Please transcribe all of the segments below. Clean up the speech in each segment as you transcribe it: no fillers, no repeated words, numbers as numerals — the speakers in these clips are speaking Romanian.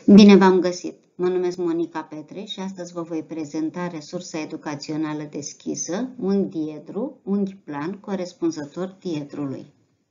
Bine v-am găsit! Mă numesc Monica Petre și astăzi vă voi prezenta resursa educațională deschisă, unghi diedru, unghi plan, corespunzător diedrului.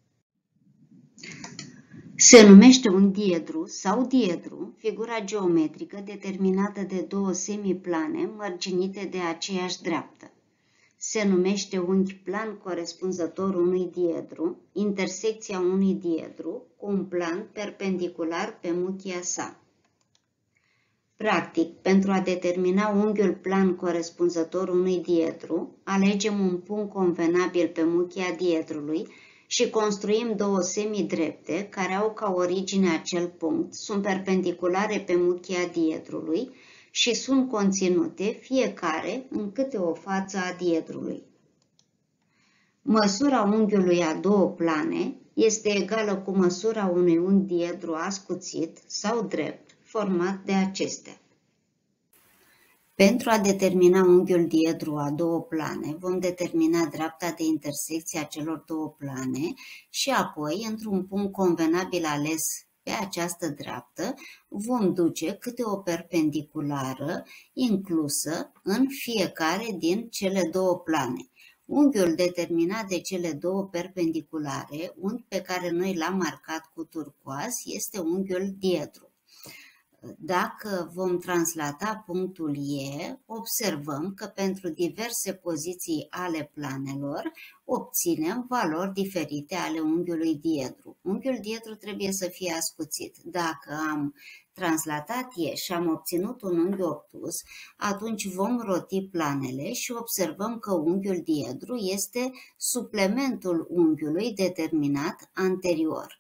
Se numește unghi diedru sau diedru figura geometrică determinată de două semiplane mărginite de aceeași dreaptă. Se numește unghi plan corespunzător unui diedru, intersecția unui diedru cu un plan perpendicular pe muchia sa. Practic, pentru a determina unghiul plan corespunzător unui diedru, alegem un punct convenabil pe muchia diedrului și construim două semidrepte care au ca origine acel punct, sunt perpendiculare pe muchia diedrului și sunt conținute fiecare în câte o față a diedrului. Măsura unghiului a două plane este egală cu măsura unui unghi diedru ascuțit sau drept, format de acestea. Pentru a determina unghiul diedru a două plane, vom determina dreapta de intersecție a celor două plane și apoi, într-un punct convenabil ales pe această dreaptă, vom duce câte o perpendiculară inclusă în fiecare din cele două plane. Unghiul determinat de cele două perpendiculare, unghi pe care noi l-am marcat cu turcoaz, este unghiul diedru. Dacă vom translata punctul E, observăm că pentru diverse poziții ale planelor obținem valori diferite ale unghiului diedru. Unghiul diedru trebuie să fie ascuțit. Dacă am translatat E și am obținut un unghi obtus, atunci vom roti planele și observăm că unghiul diedru este suplementul unghiului determinat anterior.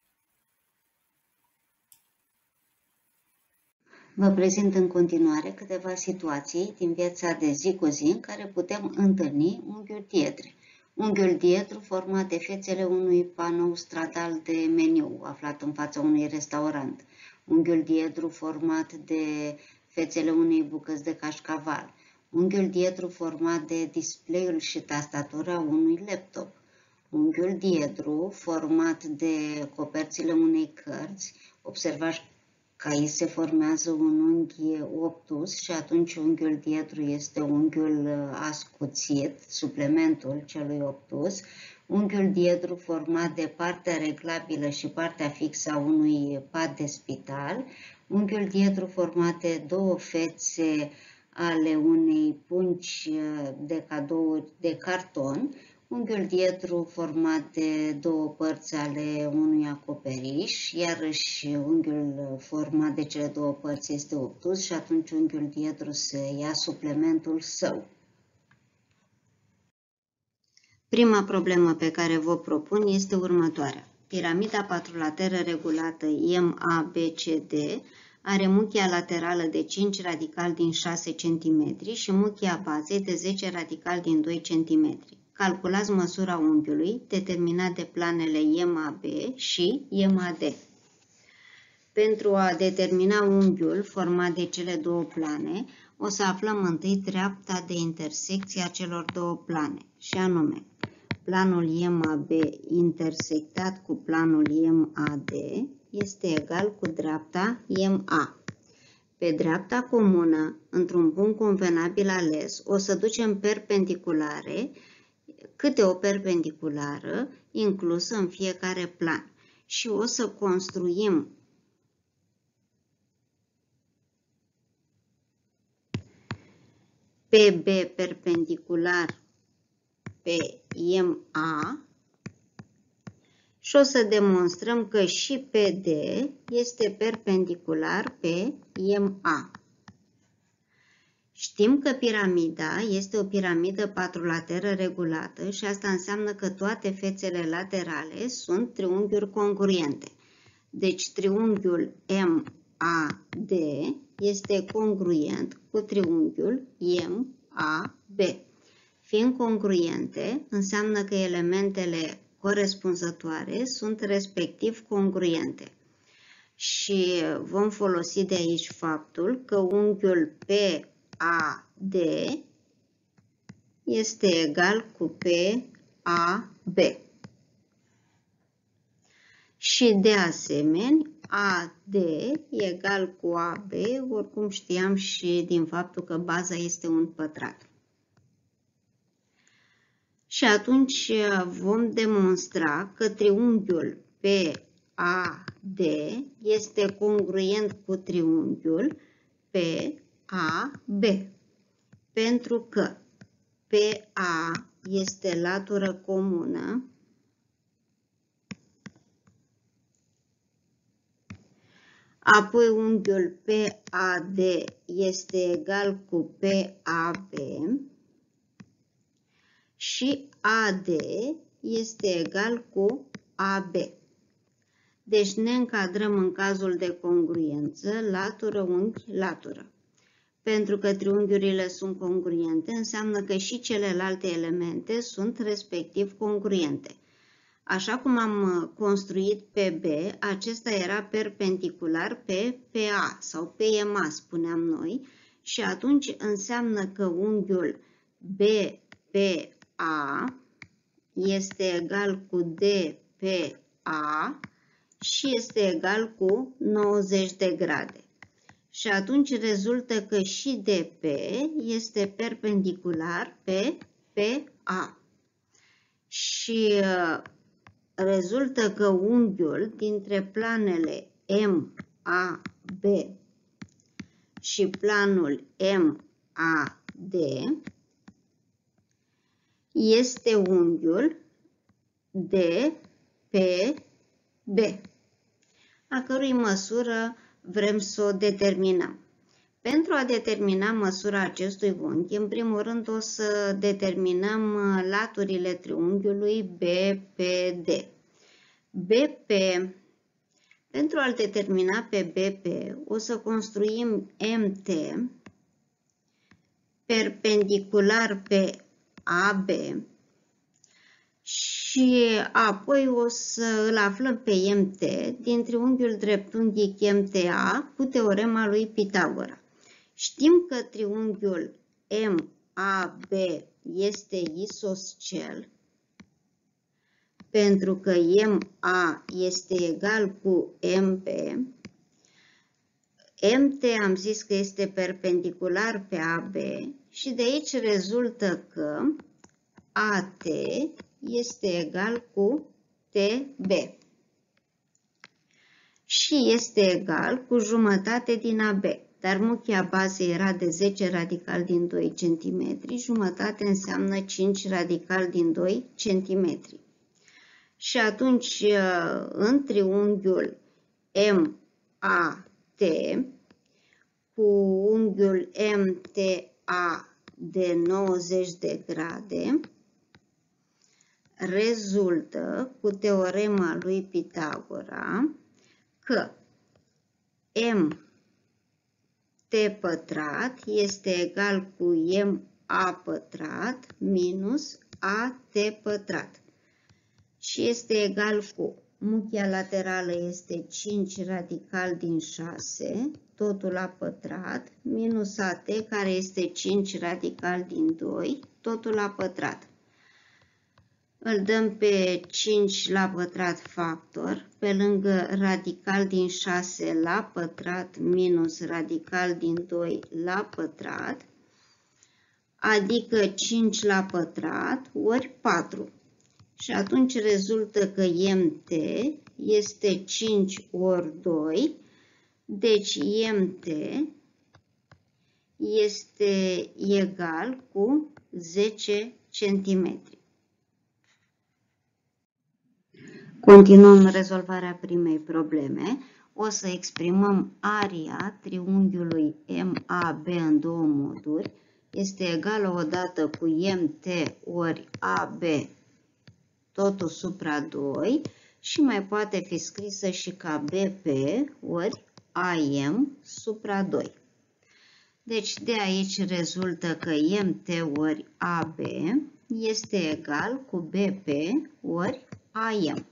Vă prezint în continuare câteva situații din viața de zi cu zi în care putem întâlni unghiul diedru. Unghiul diedru format de fețele unui panou stradal de meniu aflat în fața unui restaurant. Unghiul diedru format de fețele unei bucăți de cașcaval. Unghiul diedru format de display-ul și tastatura unui laptop. Unghiul diedru format de coperțile unei cărți. Observați că aici se formează un unghi obtus și atunci unghiul diedru este unghiul ascuțit, suplementul celui obtus. Unghiul diedru format de partea reglabilă și partea fixă a unui pat de spital. Unghiul diedru format de două fețe ale unei pungi de cadouri de carton. Unghiul diedru format de două părți ale unui acoperiș, iarăși unghiul format de cele două părți este obtus și atunci unghiul diedru se ia suplementul său. Prima problemă pe care vă propun este următoarea. Piramida patrulateră regulată MABCD are muchia laterală de 5 radical din 6 cm și muchia bazei de 10 radical din 2 cm. Calculați măsura unghiului determinat de planele MAB și MAD. Pentru a determina unghiul format de cele două plane, o să aflăm întâi dreapta de intersecție a celor două plane, și anume planul MAB intersectat cu planul MAD este egal cu dreapta MA. Pe dreapta comună, într-un punct convenabil ales, o să ducem perpendiculare câte o perpendiculară inclusă în fiecare plan și o să construim PB perpendicular pe MA și o să demonstrăm că și PD este perpendicular pe MA. Știm că piramida este o piramidă patrulateră regulată și asta înseamnă că toate fețele laterale sunt triunghiuri congruente. Deci triunghiul MAD este congruent cu triunghiul MAB. Fiind congruente, înseamnă că elementele corespunzătoare sunt respectiv congruente. Și vom folosi de aici faptul că unghiul PAD este egal cu PAB. Și de asemenea, AD egal cu AB, oricum știam și din faptul că baza este un pătrat. Și atunci vom demonstra că triunghiul PAD este congruent cu triunghiul PAB, pentru că PA este latură comună apoi unghiul PAD este egal cu PAB și AD este egal cu AB. Deci ne încadrăm în cazul de congruență, latură, unghi, latură. Pentru că triunghiurile sunt congruente, înseamnă că și celelalte elemente sunt respectiv congruente. Așa cum am construit pe B, acesta era perpendicular pe PA sau pe EMA, spuneam noi, și atunci înseamnă că unghiul BPA este egal cu DPA și este egal cu 90 de grade. Și atunci rezultă că și DP este perpendicular pe PA. Și rezultă că unghiul dintre planele MAB și planul MAD este unghiul DPB, a cărui măsură vrem să o determinăm. Pentru a determina măsura acestui unghi, în primul rând o să determinăm laturile triunghiului BPD. BP, pentru a-l determina pe BP, o să construim MT perpendicular pe AB și apoi o să îl aflăm pe MT din triunghiul dreptunghic MTA cu teorema lui Pitagora. Știm că triunghiul MAB este isoscel pentru că MA este egal cu MB. MT am zis că este perpendicular pe AB și de aici rezultă că AT este egal cu TB și este egal cu jumătate din AB. Dar muchia bazei era de 10 radical din 2 cm, jumătate înseamnă 5 radical din 2 cm. Și atunci, în triunghiul MAT, cu unghiul MTA de 90 de grade, rezultă, cu teorema lui Pitagora, că MT pătrat este egal cu MA pătrat minus AT pătrat. Și este egal cu muchia laterală este 5 radical din 6, totul la pătrat, minus AT care este 5 radical din 2, totul la pătrat. Îl dăm pe 5 la pătrat factor, pe lângă radical din 6 la pătrat minus radical din 2 la pătrat, adică 5 la pătrat ori 4. Și atunci rezultă că MT este 5 ori 2, deci MT este egal cu 10 cm. Continuăm rezolvarea primei probleme. O să exprimăm aria triunghiului MAB în două moduri. Este egală odată cu MT ori AB totul supra 2 și mai poate fi scrisă și ca BP ori AM supra 2. Deci de aici rezultă că MT ori AB este egal cu BP ori AM.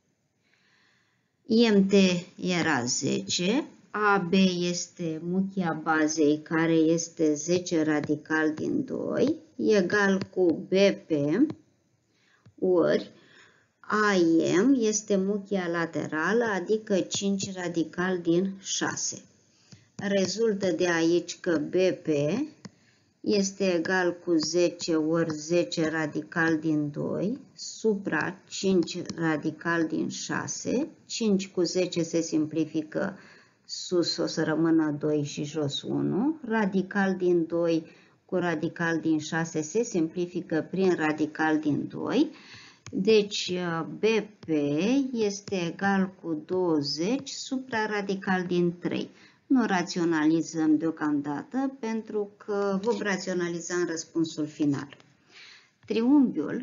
MT era 10, AB este muchia bazei care este 10 radical din 2, egal cu BP ori AM este muchia laterală, adică 5 radical din 6. Rezultă de aici că BP este egal cu 10 ori 10 radical din 2 supra 5 radical din 6. 5 cu 10 se simplifică, sus o să rămână 2 și jos 1. Radical din 2 cu radical din 6 se simplifică prin radical din 2. Deci BP este egal cu 20 supra radical din 3. Nu raționalizăm deocamdată pentru că vom raționaliza în răspunsul final. Triunghiul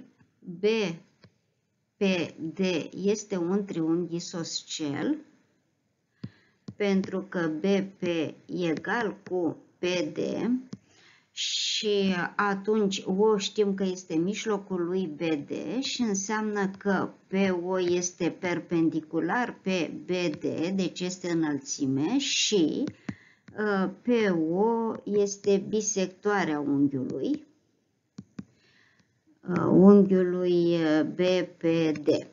BPD este un triunghi isoscel pentru că BP e egal cu PD și atunci O știm că este mijlocul lui BD și înseamnă că PO este perpendicular pe BD, deci este înălțime, și PO este bisectoarea unghiului BPD.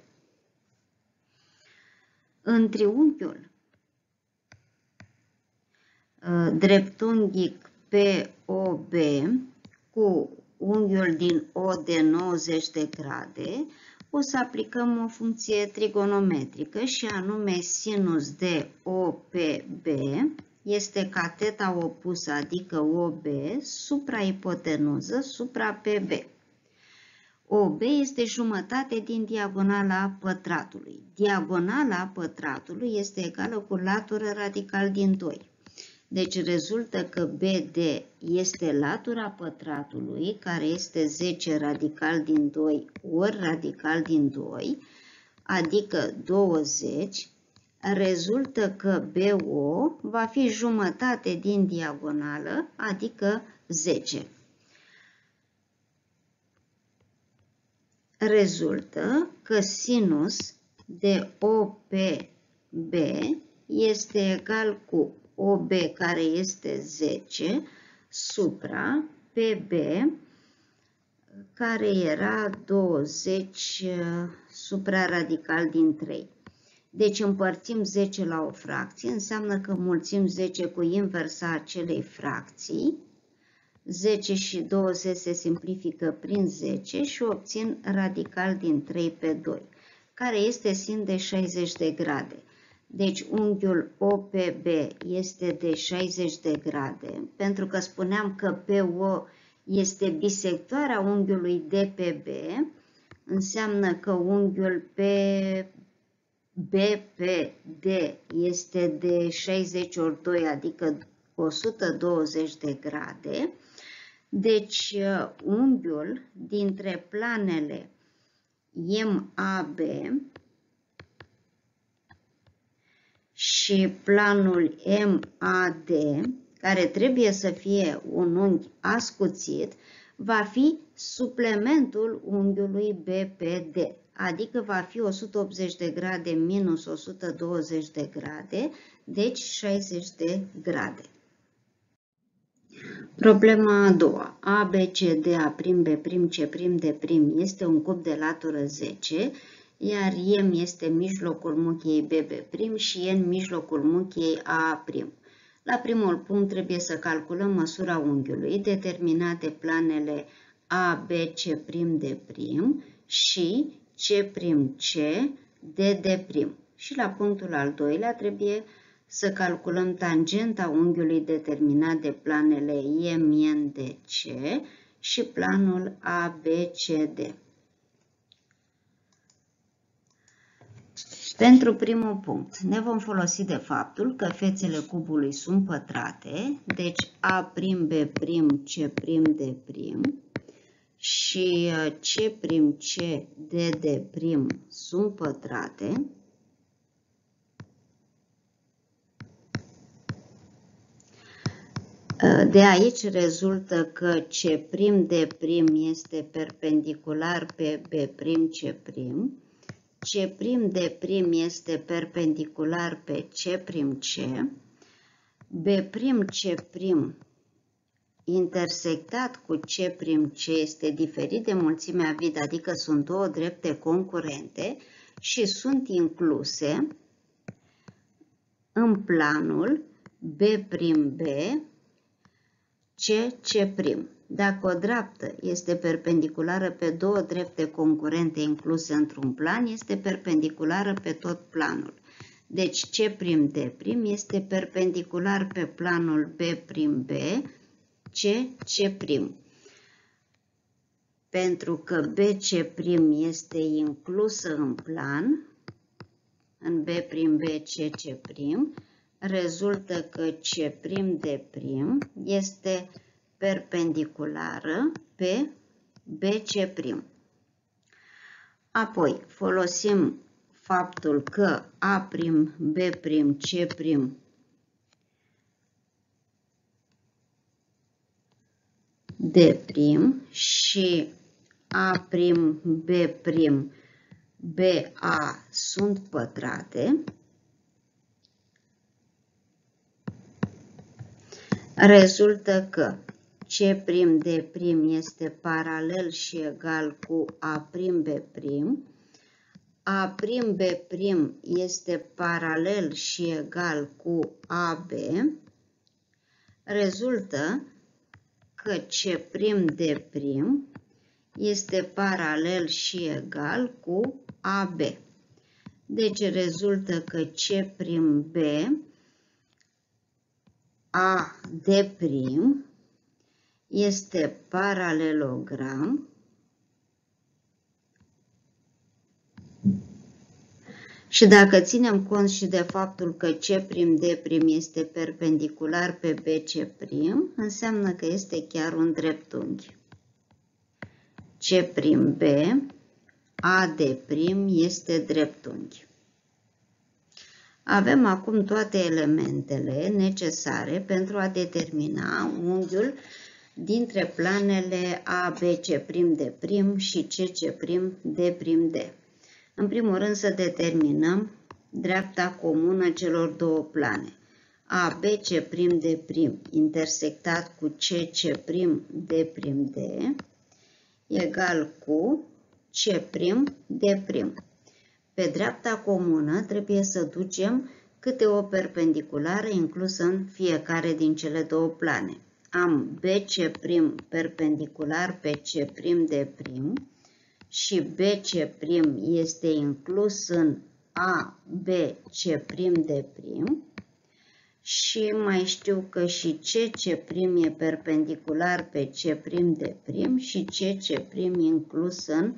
În triunghiul dreptunghic POB cu unghiul din O de 90 de grade, o să aplicăm o funcție trigonometrică și anume sinus de OPB este cateta opusă, adică OB, supra ipotenuză, supra PB. OB este jumătate din diagonala pătratului. Diagonala pătratului este egală cu latură radical din 2. Deci rezultă că BD este latura pătratului, care este 10 radical din 2 ori radical din 2, adică 20. Rezultă că BO va fi jumătate din diagonală, adică 10. Rezultă că sinus de OPB este egal cu OB, care este 10, supra PB, care era 20 supra radical din 3. Deci împărțim 10 la o fracție, înseamnă că mulțim 10 cu inversa acelei fracții. 10 și 20 se simplifică prin 10 și obțin radical din 3 pe 2, care este sin de 60 de grade. Deci unghiul OPB este de 60 de grade, pentru că spuneam că PO este bisectoarea unghiului DPB, înseamnă că unghiul BPD este de 60 ori 2, adică 120 de grade. Deci unghiul dintre planele MAB și planul MAD, care trebuie să fie un unghi ascuțit, va fi suplementul unghiului BPD, adică va fi 180 de grade minus 120 de grade, deci 60 de grade. Problema a doua. ABCD A'B' C' D' este un cub de latură 10, iar M este mijlocul muchiei BB' și N mijlocul muchiei AA'. La primul punct trebuie să calculăm măsura unghiului determinat de planele ABC' D' și C'C DD'. Și la punctul al doilea trebuie să calculăm tangenta unghiului determinat de planele MNDC și planul ABCD. Pentru primul punct ne vom folosi de faptul că fețele cubului sunt pătrate, deci A'B', C' D' și C'C DD' sunt pătrate. De aici rezultă că C'D' este perpendicular pe B'C', C'D' este perpendicular pe C'C, B'C' intersectat cu C', este diferit de mulțimea vid, adică sunt două drepte concurente și sunt incluse în planul B'B, C'. Dacă o dreaptă este perpendiculară pe două drepte concurente incluse într-un plan, este perpendiculară pe tot planul. Deci C'D' este perpendicular pe planul B'B, C'. Pentru că BC' este inclusă în plan, în B'B, C', rezultă că C'D' este perpendiculară pe BC'. Apoi folosim faptul că A'B', C' D' și A'B', BA sunt pătrate, rezultă că C'D' este paralel și egal cu A'B', A'B' este paralel și egal cu AB, rezultă că C'D' este paralel și egal cu AB. Deci rezultă că C'B AD' este paralelogram și dacă ținem cont și de faptul că C'D' este perpendicular pe BC', înseamnă că este chiar un dreptunghi. C'B AD' este dreptunghi. Avem acum toate elementele necesare pentru a determina unghiul dintre planele ABC', și CC', În primul rând să determinăm dreapta comună celor două plane. ABC', intersectat cu CC', egal cu C'D'. Pe dreapta comună trebuie să ducem câte o perpendiculară inclusă în fiecare din cele două plane. Am BC' perpendicular pe C'D' și BC' este inclus în ABC', și mai știu că și CC' e perpendicular pe C'D' și CC' inclus în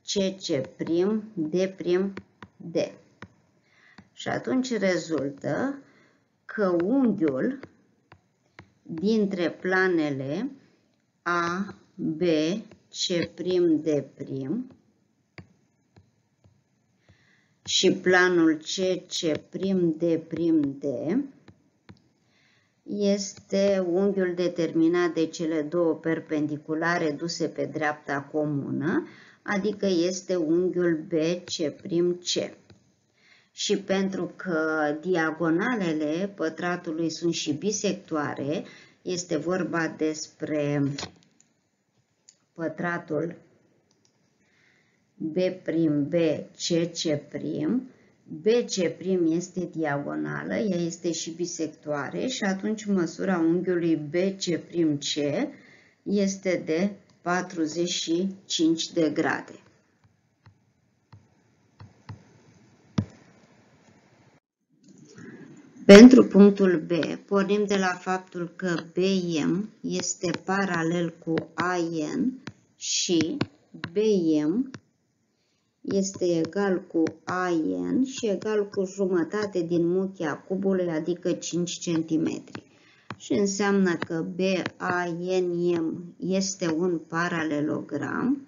CC', Și atunci rezultă că unghiul dintre planele ABC'D' și planul CC', este unghiul determinat de cele două perpendiculare duse pe dreapta comună, adică este unghiul BC'. Și pentru că diagonalele pătratului sunt și bisectoare, este vorba despre pătratul B'B, CC', BC' este diagonală, ea este și bisectoare și atunci măsura unghiului BC', este de 45 de grade. Pentru punctul B, pornim de la faptul că BM este paralel cu AN și BM este egal cu AN și egal cu jumătate din muchia cubului, adică 5 cm. Și înseamnă că BANM este un paralelogram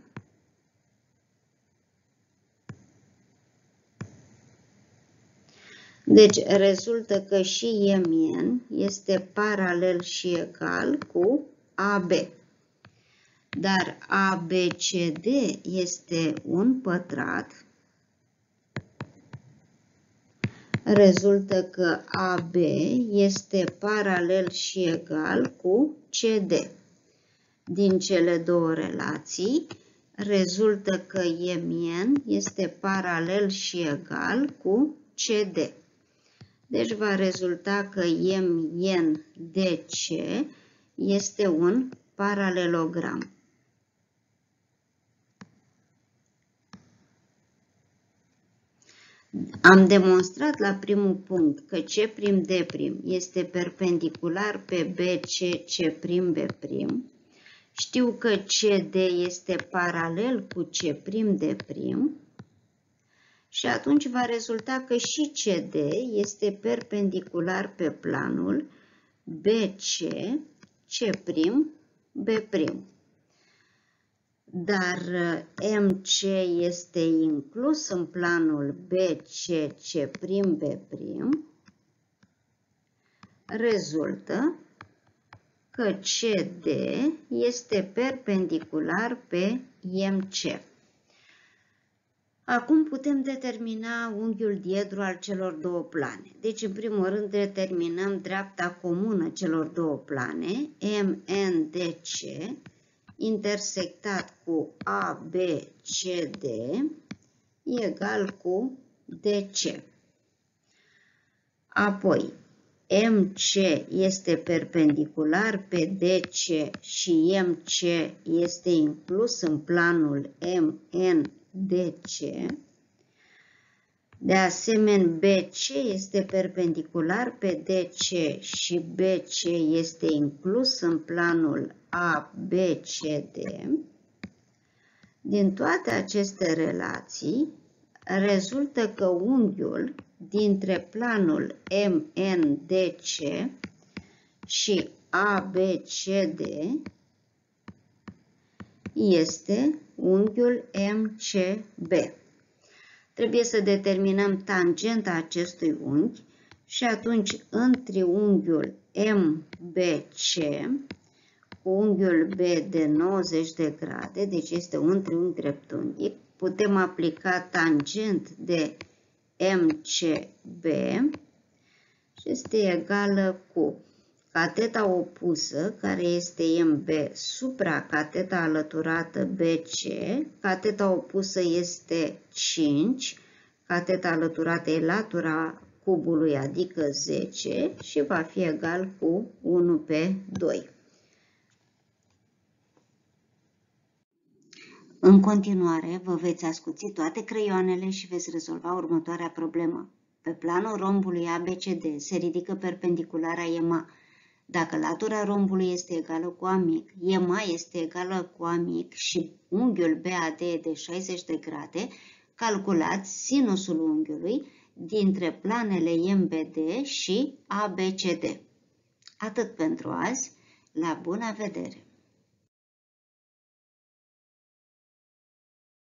Deci rezultă că și MN este paralel și egal cu AB. Dar ABCD este un pătrat. Rezultă că AB este paralel și egal cu CD. din cele două relații, rezultă că MN este paralel și egal cu CD. Deci va rezulta că MN-DC este un paralelogram. Am demonstrat la primul punct că C'D' este perpendicular pe BC', știu că CD este paralel cu C'D' și atunci va rezulta că și CD este perpendicular pe planul BC, C'B'. Dar MC este inclus în planul BC, C'B', rezultă că CD este perpendicular pe MC. Acum putem determina unghiul diedru al celor două plane. Deci, în primul rând, determinăm dreapta comună celor două plane, MNDC, intersectat cu ABCD, egal cu DC. Apoi, MC este perpendicular pe DC și MC este inclus în planul MNDC. De asemenea, BC este perpendicular pe DC și BC este inclus în planul ABCD. Din toate aceste relații, rezultă că unghiul dintre planul MNDC și ABCD este unghiul MCB. Trebuie să determinăm tangenta acestui unghi și atunci în triunghiul MBC cu unghiul B de 90 de grade, deci este un triunghi dreptunghic, putem aplica tangent de MCB și este egală cu cateta opusă, care este MB, supra cateta alăturată BC, cateta opusă este 5, cateta alăturată e latura cubului, adică 10, și va fi egal cu 1 pe 2. În continuare, vă veți ascuți toate creioanele și veți rezolva următoarea problemă. Pe planul rombului ABCD se ridică perpendiculara EMA. Dacă latura rombului este egală cu A mic, EMA este egală cu A mic și unghiul BAD e de 60 de grade, calculați sinusul unghiului dintre planele MBD și ABCD. Atât pentru azi, la bună vedere!